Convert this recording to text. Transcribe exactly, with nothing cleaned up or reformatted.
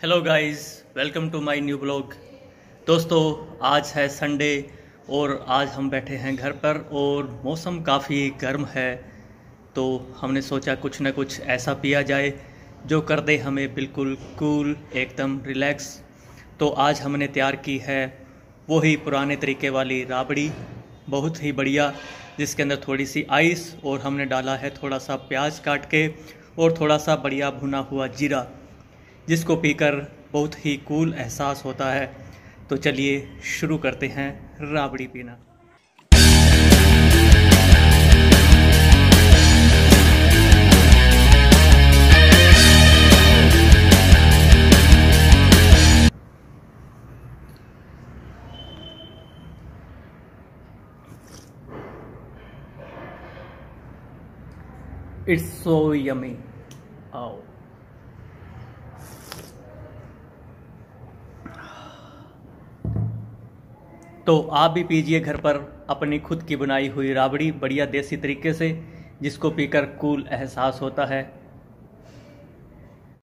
Hello guys, welcome to my new blog. दोस्तों, आज है संडे और आज हम बैठे हैं घर पर और मौसम काफ़ी गर्म है, तो हमने सोचा कुछ ना कुछ ऐसा पिया जाए जो कर दे हमें बिल्कुल कूल, एकदम रिलैक्स। तो आज हमने तैयार की है वही पुराने तरीके वाली राबड़ी, बहुत ही बढ़िया, जिसके अंदर थोड़ी सी आइस और हमने डाला है थोड़ा सा प्याज काट के और थोड़ा सा बढ़िया भुना हुआ जीरा, जिसको पीकर बहुत ही कूल एहसास होता है। तो चलिए शुरू करते हैं राबड़ी पीना। It's so yummy. आओ, तो आप भी पीजिए घर पर अपनी खुद की बनाई हुई राबड़ी बढ़िया देसी तरीके से, जिसको पीकर कूल एहसास होता है।